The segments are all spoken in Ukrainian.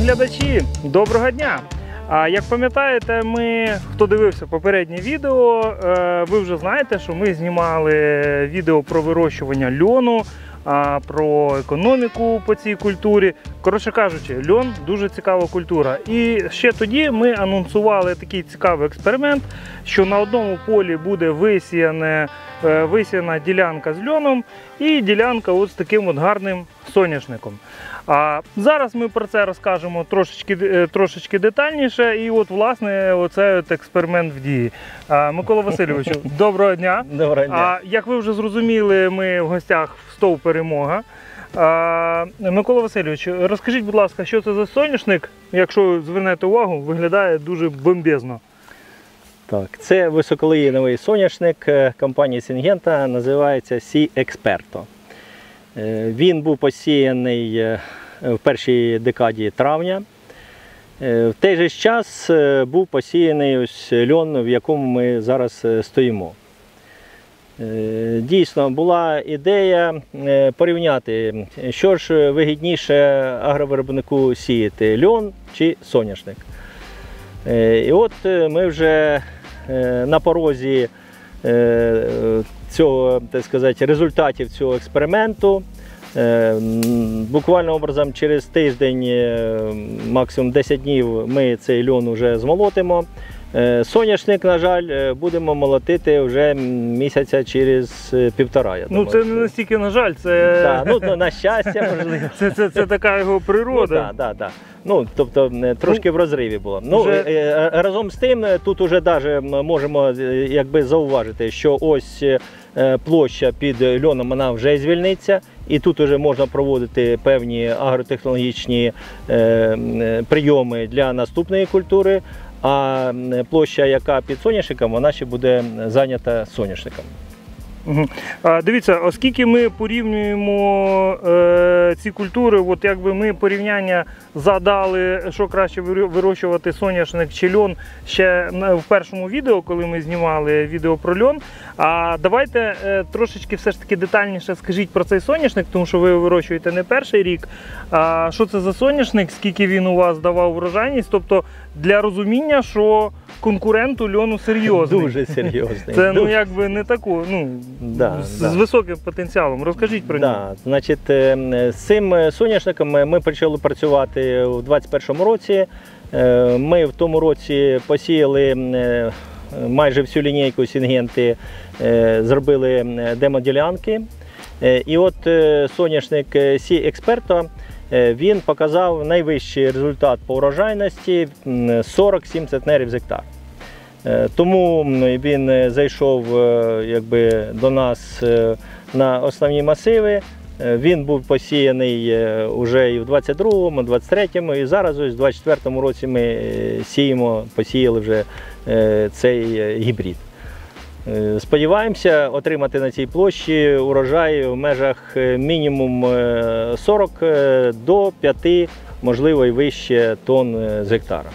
глядачі, доброго дня! Як пам'ятаєте, хто дивився попереднє відео, ви вже знаєте, що ми знімали відео про вирощування льону, про економіку по цій культурі. Коротше кажучи, льон дуже цікава культура. І ще тоді ми анонсували такий цікавий експеримент, що на одному полі буде висіяна ділянка з льоном і ділянка от з таким от гарним соняшником. А зараз ми про це розкажемо трошечки детальніше. І от, власне, оцей от експеримент в дії. Микола Васильовичу, доброго дня. Доброго дня. Як ви вже зрозуміли, ми в гостях в СТОВ «Перемога». Микола Васильович, розкажіть, будь ласка, що це за соняшник? Якщо звернете увагу, виглядає дуже бомбезно. Так, це високолеїновий соняшник компанії Syngenta, називається Sea Experto. Він був посіяний в першій декаді травня. В той же час був посіяний ось льон, в якому ми зараз стоїмо. Дійсно, була ідея порівняти, що ж вигідніше агровиробнику сіяти – льон чи соняшник. І от ми вже на порозі цього, так сказати, результатів цього експерименту. Буквально образом через тиждень, максимум 10 днів, ми цей льон вже змолотимо. Соняшник, на жаль, будемо молотити вже місяця через півтора. Я думаю. Це не настільки, на жаль, це... Так, на щастя, можливо. Це така його природа. Так. Тобто трошки в розриві було. Разом з тим, тут вже можемо зауважити, що ось площа під льоном вона вже звільниться, і тут вже можна проводити певні агротехнологічні прийоми для наступної культури, а площа, яка під соняшником, вона ще буде зайнята соняшником. Дивіться, оскільки ми порівнюємо ці культури, от якби ми порівняння задали, що краще вирощувати, соняшник чи льон, ще в першому відео, коли ми знімали відео про льон. Давайте трошечки все ж таки детальніше скажіть про цей соняшник, тому що ви вирощуєте не перший рік. Що це за соняшник, скільки він у вас давав врожайність, тобто для розуміння, що конкурент у льону серйозний. Дуже серйозний. Це якби не таку, з високим потенціалом. Розкажіть про нього. Значить, з цим соняшником ми почали працювати у 2021 році. Ми в тому році посіяли майже всю лінійку Syngenta, зробили демоділянки. І от соняшник Sea Experto, він показав найвищий результат по урожайності – 47 центнерів з гектар. Тому він зайшов до нас на основні масиви. Він був посіяний вже і в 22-му, 23-му, і зараз ось в 24-му році ми посіяли вже цей гібрид. Сподіваємося отримати на цій площі урожай в межах мінімум 40 до 5, можливо і вище тонн з гектара.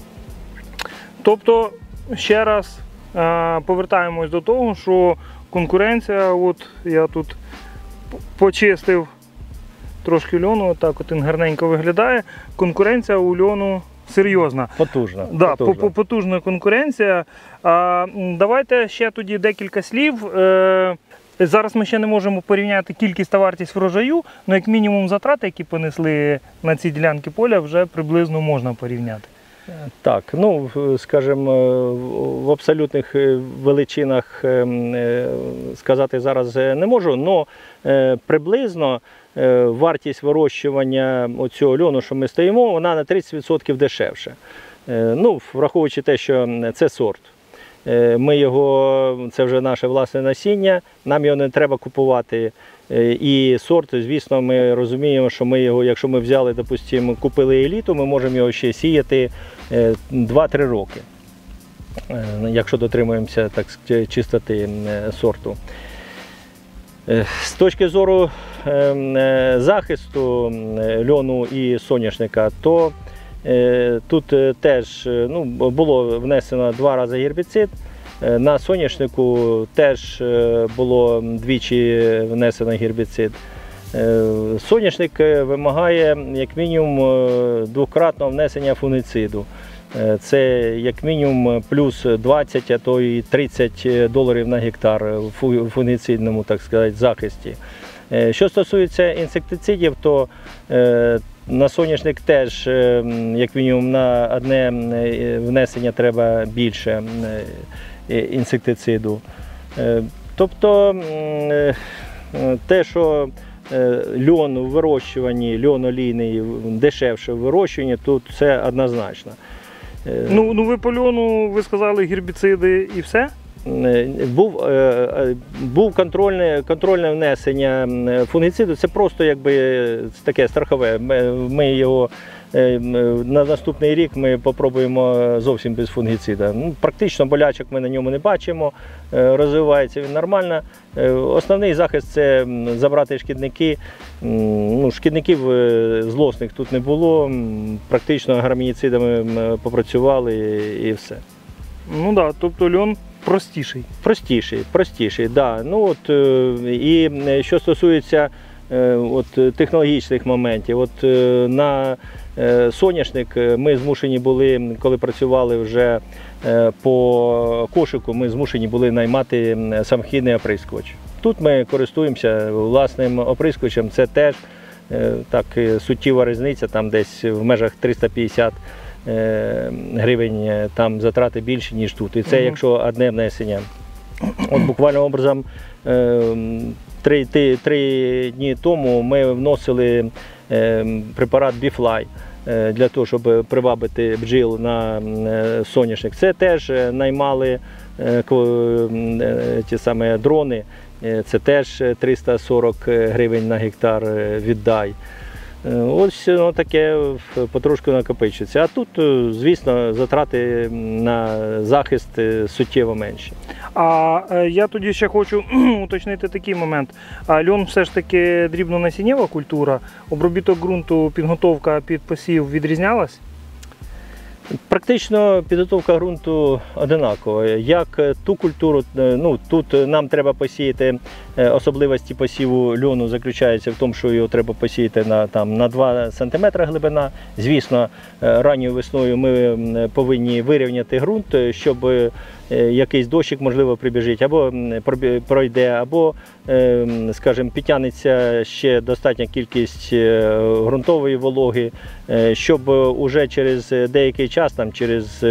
Тобто, ще раз повертаємось до того, що конкуренція, от я тут почистив трошки льону, отак от він гарненько виглядає, конкуренція у льону серйозна. Потужна. Да, потужна конкуренція. Давайте ще тоді декілька слів. Зараз ми ще не можемо порівняти кількість та вартість врожаю, але як мінімум затрати, які понесли на ці ділянки поля, вже приблизно можна порівняти. Так, скажімо, в абсолютних величинах сказати зараз не можу, але приблизно вартість вирощування цього льону, що ми стоїмо, вона на 30% дешевше. Враховуючи те, що це сорт. Це вже наше власне насіння, нам його не треба купувати. І сорт, звісно, ми розуміємо, що ми його, якщо ми взяли, допустимо, купили еліту, ми можемо його ще сіяти 2-3 роки, якщо дотримуємося чистоти сорту. З точки зору захисту льону і соняшника, то тут теж було внесено 2 рази гербіцид. На соняшнику теж було двічі внесено гербіцид. Соняшник вимагає як мінімум двократного внесення фунгіциду. Це як мінімум плюс 20, а то і $30 на гектар в фунгіцидному, так сказати, захисті. Що стосується інсектицидів, то на соняшник теж, як мінімум, на одне внесення треба більше інсектициду. Тобто те, що льон у вирощуванні, льон олійний дешевше в вирощуванні, тут це однозначно. Ну ви по льону, ви сказали, гербіциди і все? Був контрольне внесення фунгіциду, це просто якби таке страхове. Ми його на наступний рік ми спробуємо зовсім без фунгіцида. Практично болячок ми на ньому не бачимо, розвивається він нормально. Основний захист – це забрати шкідники. Шкідників злосних тут не було, практично гербіцидами попрацювали і все. Ну так, тобто льон простіший. Простіший, да. І що стосується технологічних моментів, на соняшник ми змушені були, коли працювали вже по кошику, ми змушені були наймати самохідний оприскувач. Тут ми користуємося власним оприскувачем, це теж так суттєва різниця, там десь в межах 350 гривень, там затрати більші, ніж тут. І це якщо одне внесення. Буквально образом 3 дні тому ми вносили препарат Bifly для того, щоб привабити бджіл на соняшник. Це теж наймали ті самі дрони, це теж 340 гривень на гектар віддай. Ось таке потрошку накопичується. А тут, звісно, затрати на захист суттєво менші. А я тоді ще хочу уточнити такий момент. Льон все ж таки дрібнонасіннєва культура, обробіток ґрунту, підготовка під посів відрізнялась? Практично підготовка ґрунту одинакова. Як ту культуру, тут нам треба посіяти, особливості посіву льону заключаються в тому, що його треба посіяти на 2 см глибина. Звісно, ранньою весною ми повинні вирівняти ґрунт, щоб якийсь дощик, можливо, прибіжить, або пройде, або, скажімо, підтягнеться ще достатня кількість ґрунтової вологи, щоб уже через деякий час, там, через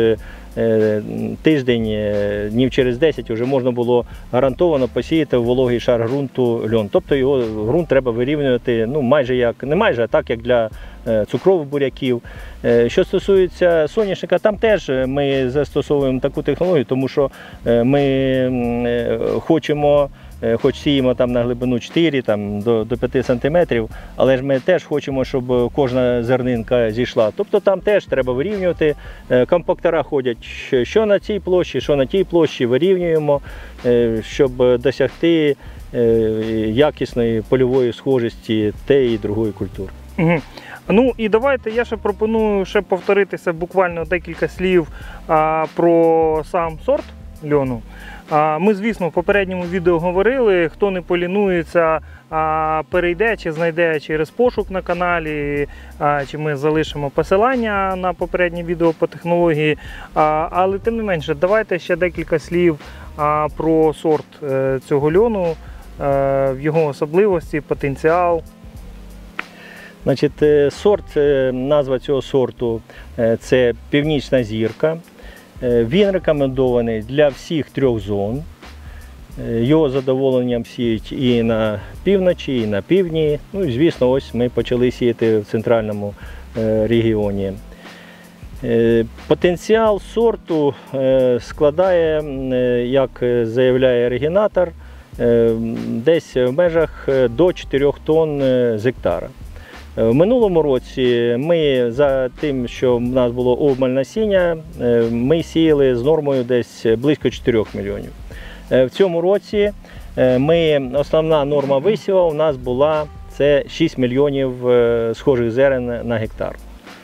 тиждень, днів через 10 вже можна було гарантовано посіяти в вологий шар ґрунту льон. Тобто його ґрунт треба вирівнювати, майже як, не майже, а так як для цукрових буряків. Що стосується соняшника, там теж ми застосовуємо таку технологію, тому що ми хочемо, хоч сіємо там на глибину 4 до 5 см, але ж ми теж хочемо, щоб кожна зернинка зійшла. Тобто там теж треба вирівнювати. Компактора ходять що на цій площі, що на тій площі, вирівнюємо, щоб досягти якісної польової схожості тієї і другої культури. Угу. Ну і давайте я ще пропоную повторитися буквально декілька слів про сам сорт льону. Ми, звісно, в попередньому відео говорили, хто не полінується, перейде чи знайде через пошук на каналі, чи ми залишимо посилання на попереднє відео по технології. Але тим не менше, давайте ще декілька слів про сорт цього льону, його особливості, потенціал. Значить, назва цього сорту – це Північна зірка. Він рекомендований для всіх 3 зон. Його з задоволенням сіють і на півночі, і на півдні. Ну і, звісно, ось ми почали сіяти в центральному регіоні. Потенціал сорту складає, як заявляє оригінатор, десь в межах до 4 тонн з гектара. В минулому році ми, за тим, що в нас було обмаль насіння, ми сіяли з нормою десь близько 4 мільйонів. В цьому році основна норма висіву у нас була це 6 мільйонів схожих зерен на гектар.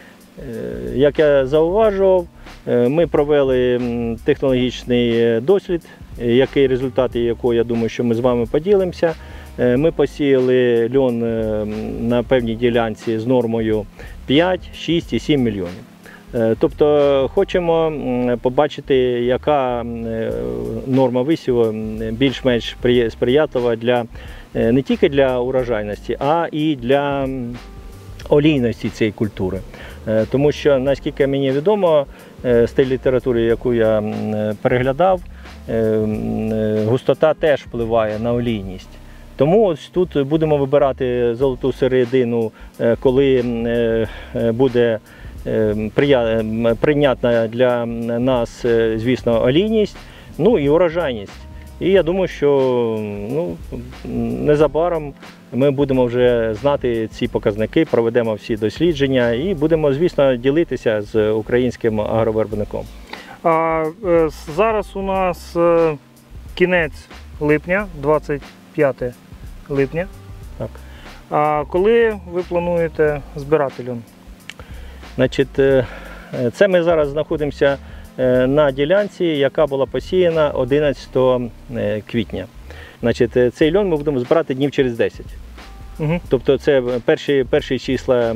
Як я зауважував, ми провели технологічний дослід, результати якого, я думаю, що ми з вами поділимося. Ми посіяли льон на певній ділянці з нормою 5, 6 і 7 мільйонів. Тобто хочемо побачити, яка норма висіву більш-менш сприятлива не тільки для урожайності, а і для олійності цієї культури. Тому що, наскільки мені відомо, з тієї літератури, яку я переглядав, густота теж впливає на олійність. Тому ось тут будемо вибирати золоту середину, коли буде прийнятна для нас, звісно, олійність, ну і урожайність. І я думаю, що незабаром ми будемо вже знати ці показники, проведемо всі дослідження і будемо, звісно, ділитися з українським агровиробником. Зараз у нас кінець липня, 25 липня. Так. А коли ви плануєте збирати льон? Значить, це ми зараз знаходимося на ділянці, яка була посіяна 11 квітня. Значить, цей льон ми будемо збирати днів через 10. Угу. Тобто це перші числа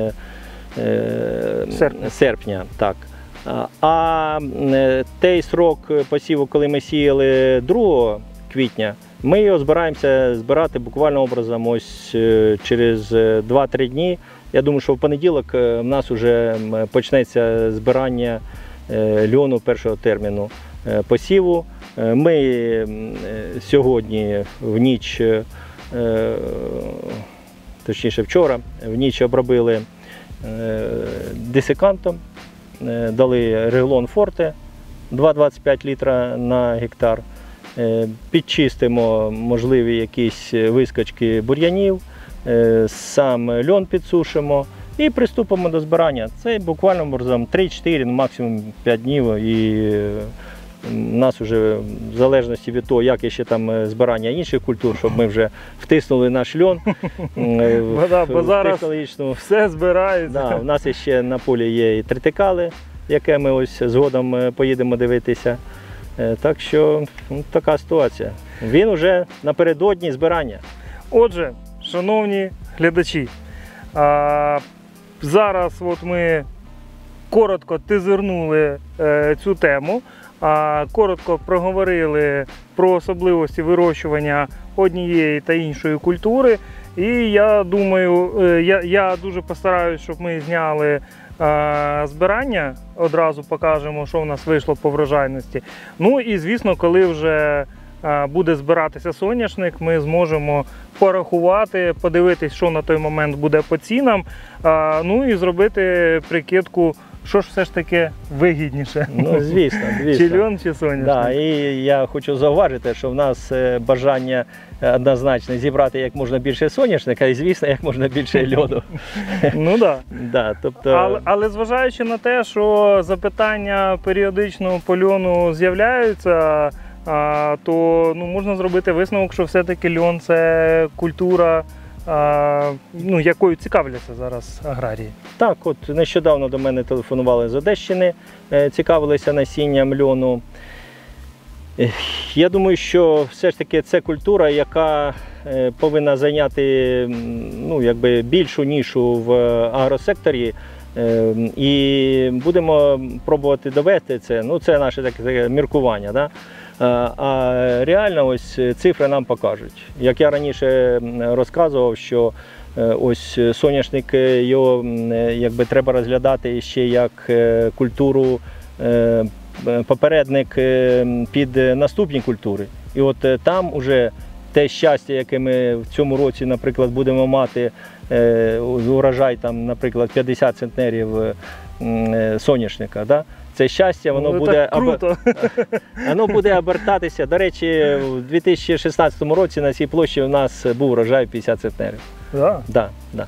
серпня. Так. А той срок посіву, коли ми сіяли 2 квітня, ми його збираємося збирати буквально образом ось через 2-3 дні. Я думаю, що в понеділок в нас вже почнеться збирання льону першого терміну посіву. Ми сьогодні в ніч, точніше вчора, в ніч обробили десикантом, дали Реглон Форте 2,25 літра на гектар. Підчистимо можливі якісь вискочки бур'янів, сам льон підсушимо і приступимо до збирання. Це буквально 3-4, максимум 5 днів. І у нас вже в залежності від того, як ще там збирання інших культур, щоб ми вже втиснули наш льон. Бо зараз все збирається. У нас ще на полі є і тритикали, яке ми ось згодом поїдемо дивитися. Так що така ситуація. Він вже напередодні збирання. Отже, шановні глядачі, зараз от ми коротко тизернули цю тему, коротко проговорили про особливості вирощування однієї та іншої культури. І я думаю, я дуже постараюсь, щоб ми зняли збирання, одразу покажемо, що в нас вийшло по врожайності. Ну і, звісно, коли вже буде збиратися соняшник, ми зможемо порахувати, подивитись, що на той момент буде по цінам, ну і зробити прикидку, що ж все ж таки вигідніше. Ну, звісно. Чи льон, чи соняшник. Да, і я хочу зауважити, що в нас бажання однозначно зібрати як можна більше соняшника і, звісно, як можна більше льону. Ну так. Да, тобто... Але зважаючи на те, що запитання періодично по льону з'являються, то можна зробити висновок, що все-таки льон – це культура, якою цікавляться зараз аграрії. Так, от нещодавно до мене телефонували з Одещини, цікавилися насінням льону. Я думаю, що все ж таки це культура, яка повинна зайняти більшу нішу в агросекторі. І будемо пробувати довести це. Це наше таке міркування. Да? А реально ось цифри нам покажуть. Як я раніше розказував, що ось соняшник, його треба розглядати ще як культуру, попередник під наступні культури. І от там уже те щастя, яке ми в цьому році, наприклад, будемо мати урожай, наприклад, 50 центнерів соняшника, да? Це щастя, воно буде обертатися. До речі, у 2016 році на цій площі у нас був урожай 50 центнерів. Да? Да.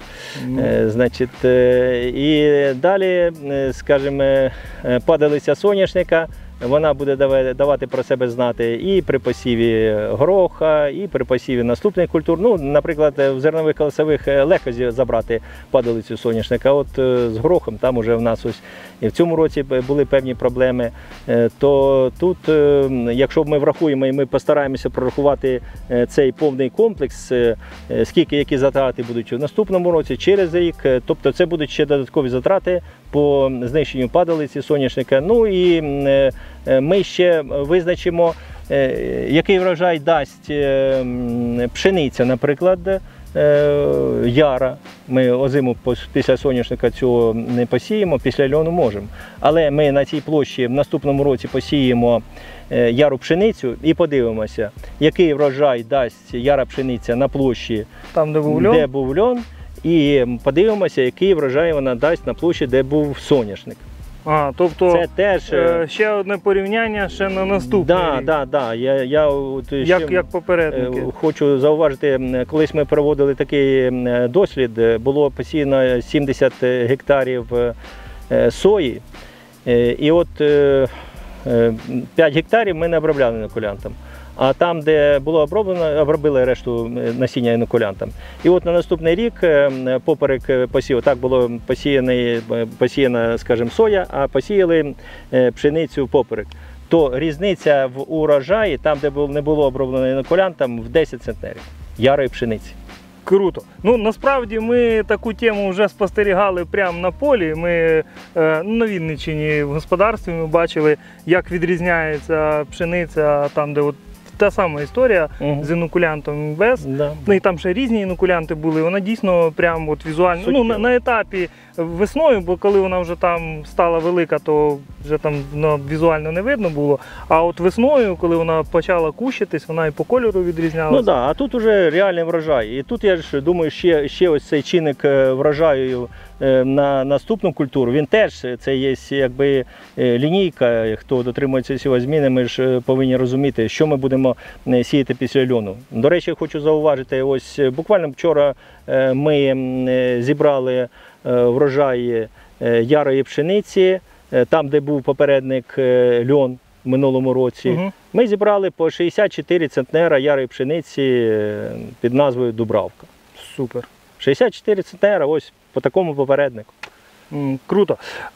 Значить, і далі, скажімо, падалися соняшника, вона буде давати про себе знати і при посіві гороха, і при посіві наступних культур. Ну, наприклад, в зернових колосових легко забрати падалицю соняшника, а от з горохом там уже в нас ось і в цьому році були певні проблеми. То тут, якщо ми врахуємо і ми постараємося прорахувати цей повний комплекс, скільки які затрати будуть у наступному році, через рік, тобто це будуть ще додаткові затрати по знищенню падалиці соняшника. Ну і ми ще визначимо, який врожай дасть пшениця, наприклад, яра. Ми озиму після соняшника цього не посіємо, після льону можемо. Але ми на цій площі в наступному році посіємо яру пшеницю і подивимося, який врожай дасть яра пшениця на площі, там, де був льон, і подивимося, який врожай вона дасть на площі, де був соняшник. Тобто це теж ще одне порівняння ще на наступний рік. Так. Як попередники. Хочу зауважити, колись ми проводили такий дослід, було посіяно 70 гектарів сої, і от 5 гектарів ми не обробляли інокулянтом. А там, де було оброблено, обробили решту насіння інокулянтом. І от на наступний рік поперек посіву, так було посіяна, скажімо, соя, а посіяли пшеницю поперек. То різниця в урожаї, там, де не було оброблено інокулянтом, в 10 центнерів ярої пшениці. Круто. Ну, насправді ми таку тему вже спостерігали прямо на полі. Ми на Вінниччині в господарстві ми бачили, як відрізняється пшениця там, де от та сама історія з інокулянтом і без. Ну, і там ще різні інокулянти були. Вона дійсно прямо от візуально, ну, на етапі весною, бо коли вона вже там стала велика, то вже там візуально не видно було. А от весною, коли вона почала кущитись, вона і по кольору відрізнялася. Ну так, а тут вже реальний врожай. І тут, я ж думаю, ще ось цей чинник врожаю на наступну культуру, він теж, це є якби лінійка, хто дотримується цього зміни, ми ж повинні розуміти, що ми будемо сіяти після льону. До речі, хочу зауважити, ось буквально вчора ми зібрали врожай ярої пшениці, там, де був попередник льон в минулому році. Ми зібрали по 64 центнера ярої пшениці під назвою Дубравка. Супер. 64 центнера, ось по такому попереднику. Круто.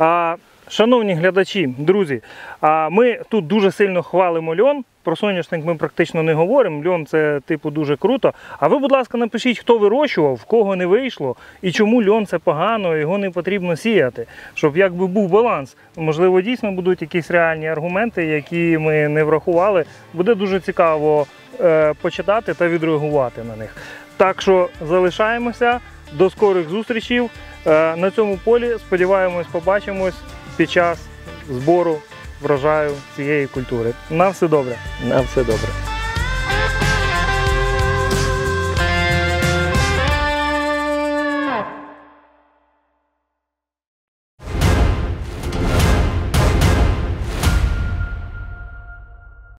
Шановні глядачі, друзі, ми тут дуже сильно хвалимо льон. Про соняшник ми практично не говоримо, льон це типу дуже круто. А ви, будь ласка, напишіть, хто вирощував, в кого не вийшло і чому льон це погано, його не потрібно сіяти. Щоб якби був баланс. Можливо, дійсно будуть якісь реальні аргументи, які ми не врахували. Буде дуже цікаво почитати та відреагувати на них. Так що залишаємося, до скорих зустрічей на цьому полі. Сподіваємось, побачимось під час збору врожаю цієї культури. На все добре. На все добре.